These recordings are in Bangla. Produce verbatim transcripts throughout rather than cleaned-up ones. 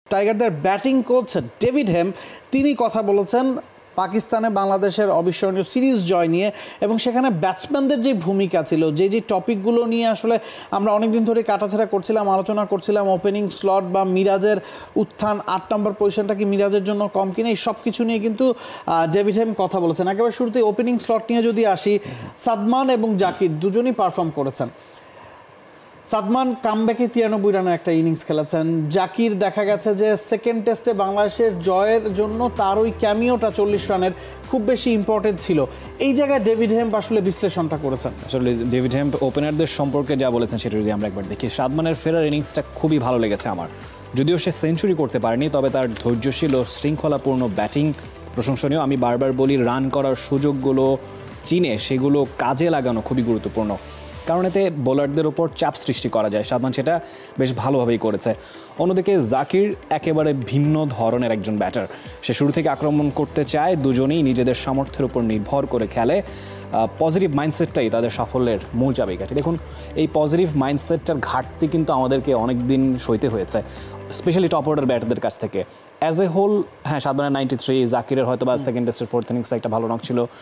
টাইগারদের ব্যাটিং কোচ ডেভিড হেম তিনি কথা বলেছেন পাকিস্তানে বাংলাদেশের অবিস্মরণীয় সিরিজ জয় নিয়ে, এবং সেখানে ব্যাটসম্যানদের যে ভূমিকা ছিল, যে যে টপিকগুলো নিয়ে আসলে আমরা অনেকদিন ধরে কাটাছেড়া করছিলাম, আলোচনা করছিলাম, ওপেনিং স্লট বা মিরাজের উত্থান, আট নম্বর পজিশনটা কি মিরাজের জন্য কম কিনা, এই সব কিছু নিয়ে কিন্তু ডেভিড হেম কথা বলেছেন। একেবারে শুরুতে ওপেনিং স্লট নিয়ে যদি আসি, সাদমান এবং জাকির দুজনই পারফর্ম করেছেন। সাদমান কামব্যাকে তিরানব্বই রানের একটা ইনিংস খেলেছেন। জাকির দেখা গেছে যে সেকেন্ড টেস্টে বাংলাদেশের জয়ের জন্য তার ওই ক্যামিওটা চল্লিশ রানের খুব বেশি ইম্পর্টেন্ট ছিল। এই জায়গায় ডেভিড হেম্প আসলে বিশ্লেষণটা করেছেন। আসলে ডেভিড হেম্প ওপেনারদের সম্পর্কে যা বলেছেন সেটা যদি আমরা একবার দেখি, সাদমানের ফেরার ইনিংসটা খুবই ভালো লেগেছে আমার। যদিও সে সেঞ্চুরি করতে পারেনি, তবে তার ধৈর্যশীল ও শৃঙ্খলাপূর্ণ ব্যাটিং প্রশংসনীয়। আমি বারবার বলি, রান করার সুযোগগুলো চিনে সেগুলো কাজে লাগানো খুবই গুরুত্বপূর্ণ, কারণ এতে বোলারদের ওপর চাপ সৃষ্টি করা যায়। সাদমান সেটা বেশ ভালোভাবেই করেছে। অন্যদিকে জাকির একেবারে ভিন্ন ধরনের একজন ব্যাটার। সে শুরু থেকে আক্রমণ করতে চায়, দুজনেই নিজেদের সামর্থ্যের উপর নির্ভর করে খেলে। পজিটিভ মাইন্ডসেটটাই তাদের সাফল্যের মূল চাবিকাঠি। দেখুন, এই পজিটিভ মাইন্ডসেটটার ঘাটতি কিন্তু আমাদেরকে অনেক দিন সইতে হয়েছে, স্পেশালি টপ অর্ডার ব্যাটারদের কাছ থেকে। অ্যাজ এ হোল হ্যাঁ, সাদমানের নাইনটি থ্রি, জাকিরের হয়তো বা সেকেন্ড টেস্টের ফোর্থ ইনিংসে একটা ভালো নক ছিল।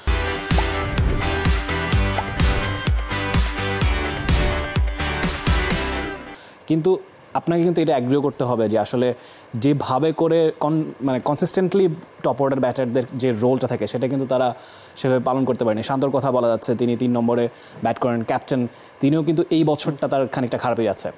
কিন্তু আপনাকে কিন্তু এটা অ্যাগ্রিও করতে হবে যে আসলে যেভাবে করে কন মানে কনসিস্টেন্টলি টপ অর্ডার ব্যাটারদের যে রোলটা থাকে সেটা কিন্তু তারা সেভাবে পালন করতে পারেনি। শান্তর কথা বলা যাচ্ছে, তিনি তিন নম্বরে ব্যাট করেন, ক্যাপ্টেন, তিনিও কিন্তু এই বছরটা তার খানিকটা খারাপই যাচ্ছে।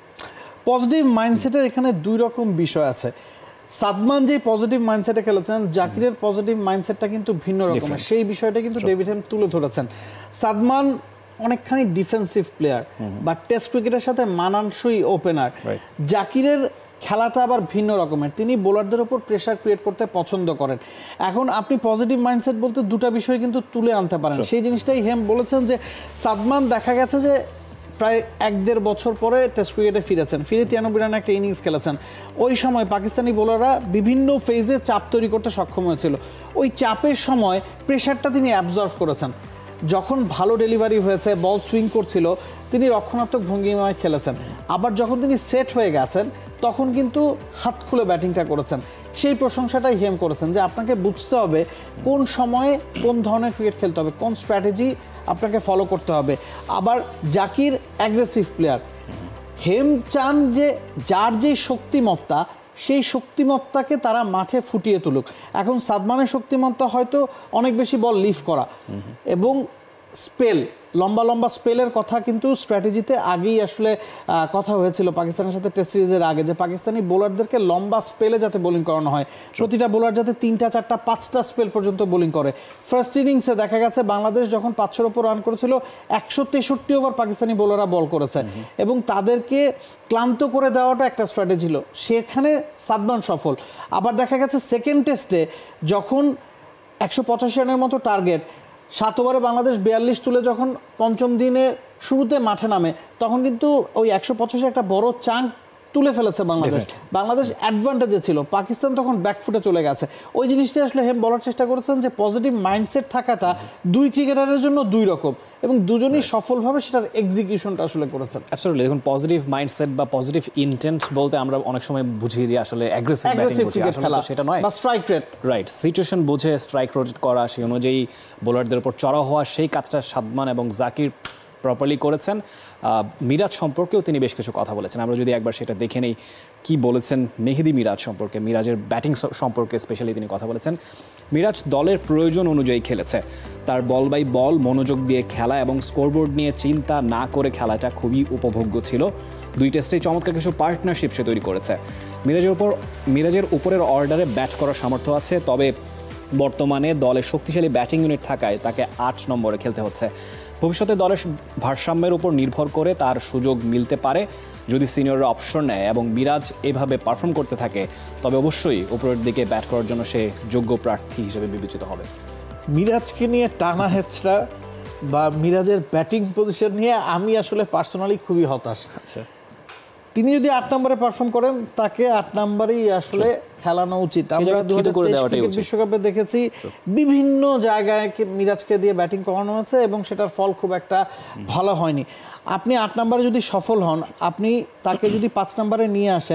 পজিটিভ মাইন্ডসেটের এখানে দুই রকম বিষয় আছে। সাদমান যে পজিটিভ মাইন্ডসেটে খেলেছেন, জাকিরের পজিটিভ মাইন্ডসেটটা কিন্তু ভিন্ন রকমের। সেই বিষয়টা কিন্তু ডেভিড হেম তুলে ধরেছেন। সাদমান অনেকখানি ডিফেন্সিভ প্লেয়ার বা টেস্ট ক্রিকেটের সাথে মানানসই ওপেনার। জাকিরের খেলাটা আবার ভিন্ন রকমের, তিনি বোলারদের উপর প্রেশার ক্রিয়েট করতে পছন্দ করেন। এখন আপনি পজিটিভ মাইন্ডসেট বলতে দুটা বিষয় কিন্তু তুলে আনতে পারেন। সেই জিনিসটাই হেম বলেছেন যে সাদমান দেখা গেছে যে প্রায় এক দেড় বছর পরে টেস্ট ক্রিকেটে ফিরেছেন, ফিরে তিরানব্বই রানে একটা ইনিংস খেলেছেন। ওই সময় পাকিস্তানি বোলাররা বিভিন্ন ফেজে চাপ তৈরি করতে সক্ষম হয়েছিল। ওই চাপের সময় প্রেশারটা তিনি অ্যাবজর্ভ করেছেন। যখন ভালো ডেলিভারি হয়েছে, বল সুইং করছিল, তিনি রক্ষণাত্মক ভঙ্গিমায় খেলেছেন। আবার যখন তিনি সেট হয়ে গেছেন তখন কিন্তু হাত খুলে ব্যাটিংটা করেছেন। সেই প্রশংসাটাই হেম করেছেন যে আপনাকে বুঝতে হবে কোন সময়ে কোন ধরনের ক্রিকেট খেলতে হবে, কোন স্ট্র্যাটেজি আপনাকে ফলো করতে হবে। আবার জাকির অ্যাগ্রেসিভ প্লেয়ার। হেম চান যে যার যেই শক্তিমত্তা, সেই শক্তিমত্তাকে তারা মাঠে ফুটিয়ে তুলুক। এখন সাদমানের শক্তিমত্তা হয়তো অনেক বেশি বল লিফ করা এবং স্পেল, লম্বা লম্বা স্পেলের কথা কিন্তু স্ট্র্যাটেজিতে আগেই আসলে কথা হয়েছিল পাকিস্তানের সাথে টেস্ট সিরিজের আগে, যে পাকিস্তানি বোলারদেরকে লম্বা স্পেলে যাতে বোলিং করানো হয়, প্রতিটা বোলার যাতে তিনটা চারটা পাঁচটা স্পেল পর্যন্ত বোলিং করে। ফার্স্ট ইনিংসে দেখা গেছে বাংলাদেশ যখন পাঁচশোর ওপর রান করেছিল, একশো তেষট্টি ওভার পাকিস্তানি বোলাররা বল করেছে এবং তাদেরকে ক্লান্ত করে দেওয়াটা একটা স্ট্র্যাটেজি ছিল, সেখানে সাদমান সফল। আবার দেখা গেছে সেকেন্ড টেস্টে যখন একশো পঁচাশি রানের মতো টার্গেট, সাত ওভারে বাংলাদেশ বিয়াল্লিশ তুলে যখন পঞ্চম দিনের শুরুতে মাঠে নামে, তখন কিন্তু ওই একশো পঁচাশি একটা বড় চাঙ্ক তুলে ফেলেছে বাংলাদেশ। বাংলাদেশ অ্যাডভান্টেজে ছিল, পাকিস্তান তখন ব্যাকফুটে চলে গেছে। ওই জিনিসটা আসলে হেম বলার চেষ্টা করেছেন যে পজিটিভ মাইন্ডসেট থাকাটা দুই ক্রিকেটারের জন্য দুই রকম, এবং দুজনই সফলভাবে সেটার এক্সিকিউশনটা আসলে করেছেন। অ্যাবসলিউটলি। দেখুন, পজিটিভ মাইন্ডসেট বা পজিটিভ ইন্টেন্ট বলতে আমরা অনেক সময় বুঝি যে আসলে অ্যাগ্রেসিভ ব্যাটিং বুঝি, আসলে সেটা নয়। বা স্ট্রাইক রেট, রাইট, সিচুয়েশন বুঝে স্ট্রাইক রোটেট করা, সেই অনুযায়ী বোলারদের উপর চড়া হওয়া, সেই কাজটা সাদমান এবং জাকির প্রপারলি করেছেন। মিরাজ সম্পর্কেও তিনি বেশ কিছু কথা বলেছেন, আমরা যদি একবার সেটা দেখে নেই কি বলেছেন মেহেদি মিরাজ সম্পর্কে, মিরাজের ব্যাটিং সম্পর্কে স্পেশালি তিনি কথা বলেছেন। মিরাজ দলের প্রয়োজন অনুযায়ী খেলেছে, তার বল বাই বল মনোযোগ দিয়ে খেলা এবং স্কোরবোর্ড নিয়ে চিন্তা না করে খেলাটা খুবই উপভোগ্য ছিল। দুই টেস্টেই চমৎকার কিছু পার্টনারশিপ সে তৈরি করেছে। মিরাজের উপর মিরাজের উপরের অর্ডারে ব্যাট করার সামর্থ্য আছে, তবে বর্তমানে দলের শক্তিশালী ব্যাটিং ইউনিট থাকায় তাকে আট নম্বরে খেলতে হচ্ছে। ভবিষ্যতে দলের ভারসাম্যের উপর নির্ভর করে তার সুযোগ মিলতে পারে যদি সিনিয়ররা অপশন নেয় এবং মিরাজ এভাবে পারফর্ম করতে থাকে, তবে অবশ্যই উপরের দিকে ব্যাট করার জন্য সে যোগ্য প্রার্থী হিসেবে বিবেচিত হবে। মিরাজকে নিয়ে টানা হেচড়া বা মিরাজের ব্যাটিং পজিশন নিয়ে আমি আসলে পার্সোনালি খুবই হতাশ। আচ্ছা, তিনি যদি আট নম্বরে পারফর্ম করেন তাকে আট নম্বরেই আসলে খেলানো উচিত। আমরা দু হাজার তেইশ বিশ্বকাপে দেখেছি বিভিন্ন জায়গায় মিরাজকে দিয়ে ব্যাটিং করানো হয়েছে এবং সেটার ফল খুব একটা ভালো হয়নি। আপনি আট নম্বরে যদি সফল হন, আপনি তাকে যদি পাঁচ নম্বরে নিয়ে আসেন,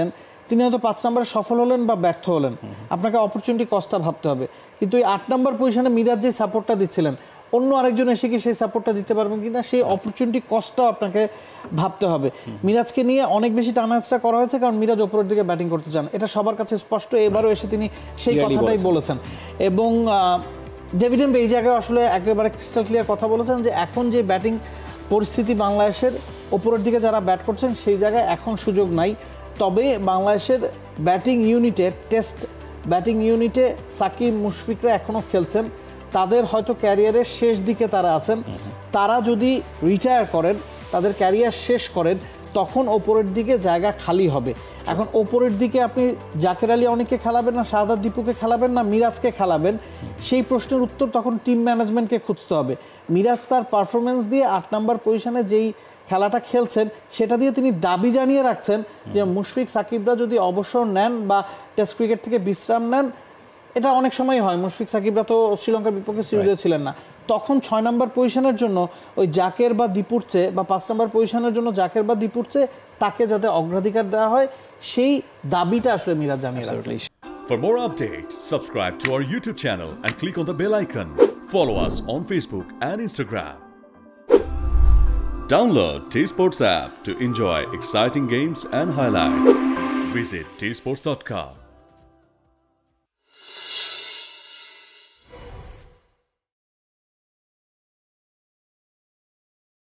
তিনি হয়তো পাঁচ নম্বরে সফল হলেন বা ব্যর্থ হলেন, আপনাকে অপরচুনিটি কস্টটা ভাবতে হবে। কিন্তু এই আট নম্বর পজিশনে মিরাজ যে সাপোর্টটা দিচ্ছিলেন, অন্য আরেকজন এসে কি সেই সাপোর্টটা দিতে পারবেন কিনা, সেই অপরচুনিটি কস্টটাও আপনাকে ভাবতে হবে। মিরাজকে নিয়ে অনেক বেশি টানাহেঁচড়া করা হয়েছে, কারণ মিরাজ ওপরের দিকে ব্যাটিং করতে চান, এটা সবার কাছে স্পষ্ট। এবারও এসে তিনি সেই কথাটাই বলেছেন। এবং ডেভিড হেম্প এই জায়গায় আসলে একেবারে ক্রিস্টাল ক্লিয়ার কথা বলেছেন যে এখন যে ব্যাটিং পরিস্থিতি বাংলাদেশের, ওপরের দিকে যারা ব্যাট করছেন সেই জায়গায় এখন সুযোগ নাই। তবে বাংলাদেশের ব্যাটিং ইউনিটে, টেস্ট ব্যাটিং ইউনিটে সাকিব মুশফিকরা এখনও খেলছেন, তাদের হয়তো ক্যারিয়ারের শেষ দিকে তারা আছেন। তারা যদি রিটায়ার করেন, তাদের ক্যারিয়ার শেষ করেন, তখন ওপরের দিকে জায়গা খালি হবে। এখন ওপরের দিকে আপনি জাকের আলী অনেককে খেলাবেন না, শাহাদাত দীপুকে খেলাবেন না মিরাজকে খেলাবেন, সেই প্রশ্নের উত্তর তখন টিম ম্যানেজমেন্টকে খুঁজতে হবে। মিরাজ তার পারফরমেন্স দিয়ে আট নম্বর পজিশনে যেই খেলাটা খেলছেন সেটা দিয়ে তিনি দাবি জানিয়ে রাখছেন যে মুশফিক সাকিবরা যদি অবসর নেন বা টেস্ট ক্রিকেট থেকে বিশ্রাম নেন, এটা অনেক সময় হয়, মুশফিক সাকিবরা তো শ্রীলঙ্কার বিপক্ষে সিরিজে ছিলেন না, তখন ছয় নম্বর পজিশনের জন্য ওই জাকের বা দীপুর চেয়ে বা পাঁচ নম্বর পজিশনের জন্য জাকের বা দীপুর চেয়ে তাকে যাতে অগ্রাধিকার দেওয়া হয়, সেই দাবিটা আসলে মিরাজ জানিয়ে রাখছেন। For more updates, subscribe to our YouTube channel and click on the bell icon. Follow us on Facebook and Instagram. Download T Sports app to enjoy exciting games and highlights. Visit t sports dot com.